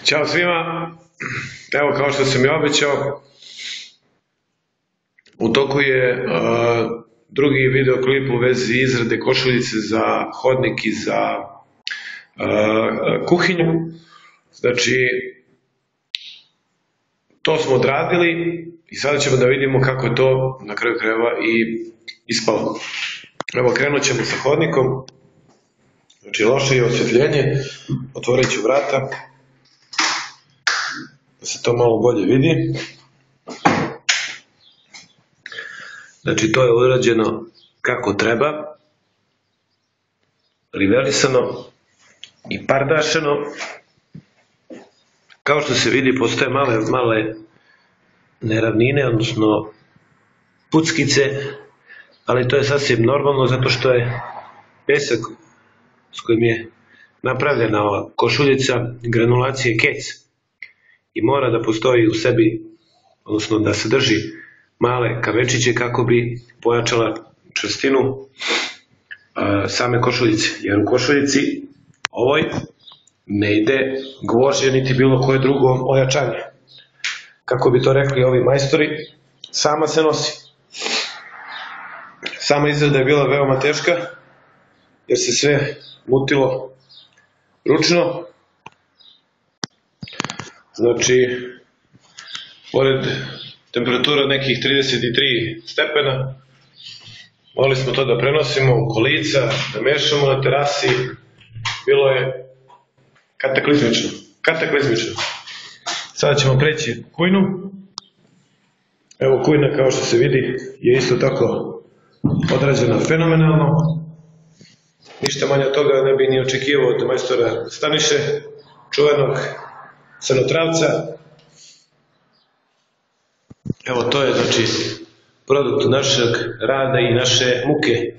Ćao svima, evo kao što sam i obećao, u toku je drugi videoklip u vezi izrade košuljice za hodnik i za kuhinju. Znači, to smo odradili i sada ćemo da vidimo kako je to na kraju krajeva i ispalo. Evo, krenut ćemo sa hodnikom. Znači, loše je osvetljenje, otvorit ću vrata da se to malo bolje vidi. Znači, to je urađeno kako treba, rivelisano i pardašeno. Kao što se vidi, postoje male neravnine, odnosno puckice, ali to je sasvim normalno zato što je pesak s kojim je napravljena ova košuljica granulacije kec i mora da postoji u sebi, odnosno da sadrži male kavečiće kako bi pojačala čvrstinu same košuljice, jer u košuljici ovoj ne ide gvožđe niti bilo koje drugo ojačanje. Kako bi to rekli ovi majstori, sama se nosi. Sama izrada je bila veoma teška, jer se sve mutilo ručno. Znači, pored temperatura nekih 33 stepena, morali smo to da prenosimo u kolica, da mešamo na terasi. Bilo je kataklizmično. Sada ćemo preći u kujnu. Evo, kujna, kao što se vidi, je isto tako odrađena fenomenalno. Ništa manje od toga ne bi ni očekivao od majstora Staniše, čuvenog Crnotravca. Evo, to je, znači, produkt našeg rada i naše muke.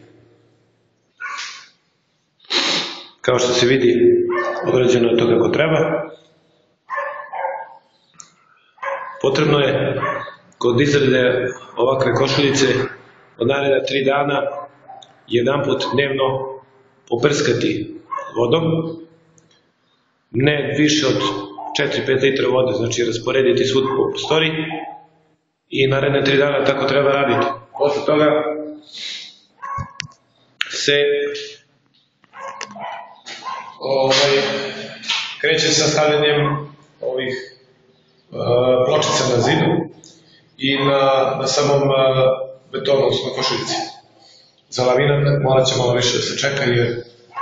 Kao što se vidi, odrađeno je to kako treba. Potrebno je kod izrade ovakve košuljice od naredna 3 dana jedanput dnevno poprskati vodom, ne više od 4-5 litra vode, znači rasporediti svud po prostoriji i naredne 3 dana tako treba raditi. Posle toga se kreće sa stavljanjem ovih pločica na zidu i na samom betonu, odnosno košuljici. Za laminat morat će malo više da se čeka jer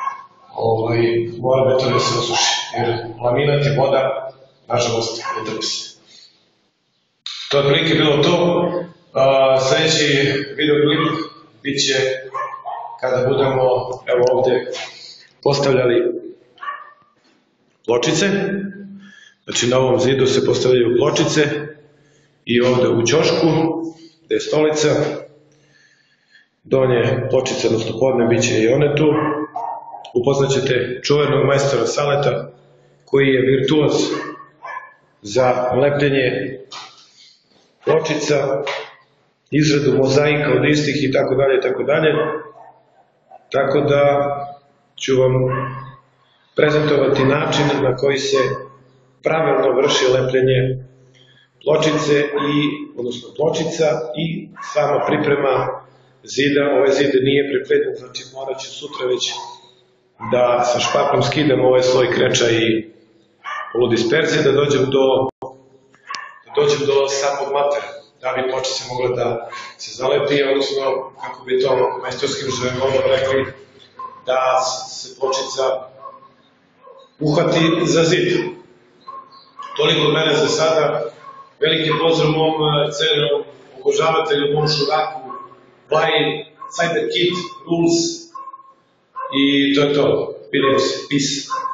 mora beton da se osuši, jer laminat i voda, nažalost, ne trpi se. To je otprilike bilo to. Sljedeći videoklip bit će kada budemo, evo ovde, postavljali pločice. Znači, na ovom zidu se postavljaju pločice i ovde u ćošku, gde je stolica, donje pločice, odnosno podne, bit će i one tu. Upoznaćete čuvenog majstora Saleta, koji je virtuoz za lepljenje pločica, izradu mozaika od istih i tako dalje i tako dalje. Tako da ću vam prezentovati način na koji se pravilno vrši lepljenje pločice, odnosno pločica i sama priprema zida. Ovaj zid nije pripletan, znači morat ću sutra već da sa špakom skidam ovaj sloj kreča i poludisperzije, da dođem do samog matera, da bi pločice mogle da se zalepi, odnosno, kako bi to majstorskim žargonom rekli, da se pločica uhvati za zid. Toliko od mene za sada. Veliki pozdrav mom cenom obožavatelju, mom šuraku, Vaji, Cyber Kid, Rules, i to je to. Vidimo se. Peace.